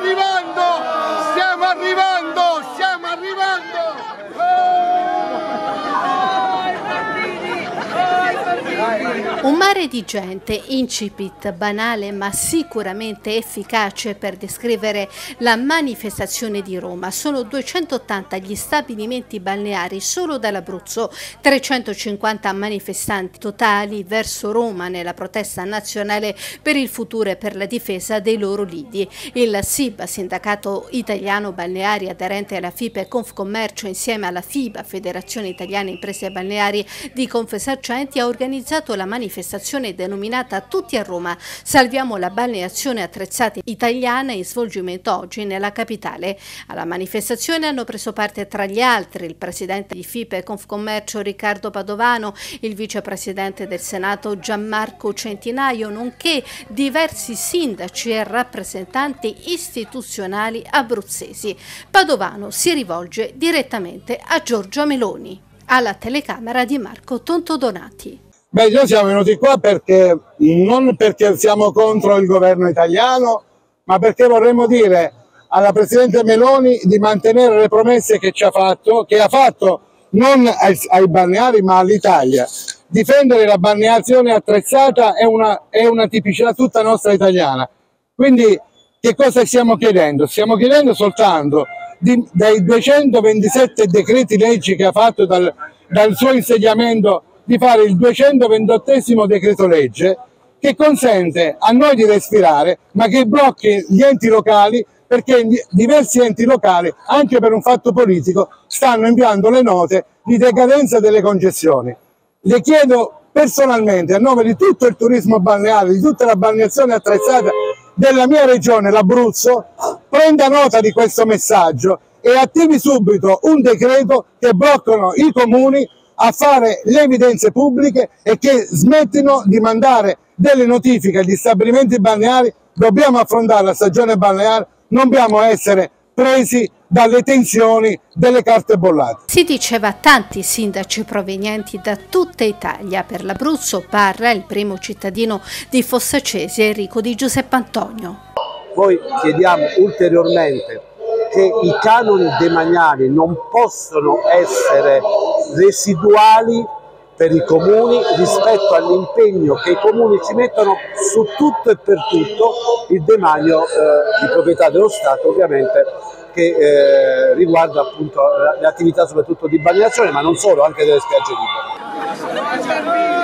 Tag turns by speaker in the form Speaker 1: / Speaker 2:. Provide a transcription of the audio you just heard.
Speaker 1: arrivando! Stiamo arrivando! Stiamo arrivando!
Speaker 2: Un mare di gente, incipit, banale ma sicuramente efficace per descrivere la manifestazione di Roma. Sono 280 gli stabilimenti balneari solo dall'Abruzzo, 350 manifestanti totali verso Roma nella protesta nazionale per il futuro e per la difesa dei loro lidi. Il SIB, Sindacato Italiano Balneari aderente alla FIP e Confcommercio, insieme alla FIBA, Federazione Italiana Imprese Balneari di Confesercenti, ha organizzato la manifestazione denominata Tutti a Roma, salviamo la balneazione attrezzata italiana, in svolgimento oggi nella capitale. Alla manifestazione hanno preso parte tra gli altri il presidente di FIP e Confcommercio Riccardo Padovano, il vicepresidente del Senato Gianmarco Centinaio, nonché diversi sindaci e rappresentanti istituzionali abruzzesi. Padovano si rivolge direttamente a Giorgia Meloni. Alla telecamera di Marco Tontodonati.
Speaker 3: Beh, noi siamo venuti qua perché non perché siamo contro il governo italiano, ma perché vorremmo dire alla Presidente Meloni di mantenere le promesse che ha fatto non ai balneari ma all'Italia. Difendere la balneazione attrezzata è una tipicità tutta nostra italiana. Quindi che cosa stiamo chiedendo? Stiamo chiedendo soltanto dai 227 decreti leggi che ha fatto dal suo insediamento di fare il 228esimo decreto legge che consente a noi di respirare ma che blocchi gli enti locali, perché diversi enti locali anche per un fatto politico stanno inviando le note di decadenza delle concessioni. Le chiedo personalmente a nome di tutto il turismo balneare, di tutta la balneazione attrezzata della mia regione, l'Abruzzo, prenda nota di questo messaggio e attivi subito un decreto che bloccano i comuni a fare le evidenze pubbliche e che smettino di mandare delle notifiche agli stabilimenti balneari. Dobbiamo affrontare la stagione balneare, non dobbiamo essere presi dalle tensioni delle carte bollate.
Speaker 2: Si diceva tanti sindaci provenienti da tutta Italia. Per l'Abruzzo parla il primo cittadino di Fossacesi, Enrico Di Giuseppe Antonio.
Speaker 4: Poi chiediamo ulteriormente che i canoni demaniali non possono essere residuali per i comuni rispetto all'impegno che i comuni ci mettono su tutto e per tutto il demanio di proprietà dello Stato, ovviamente, che riguarda appunto le attività soprattutto di balneazione, ma non solo, anche delle spiagge libere.